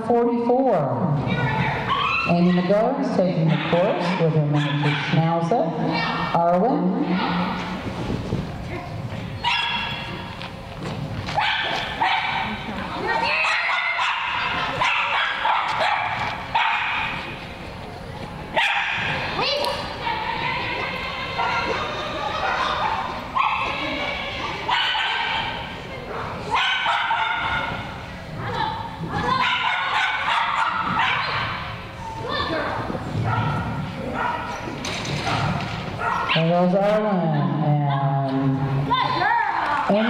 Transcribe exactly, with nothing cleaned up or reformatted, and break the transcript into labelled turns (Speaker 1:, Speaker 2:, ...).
Speaker 1: forty-four. Amy McGowan is taking the course with her miniature Schnauzer, Arwen. There goes Arwen, and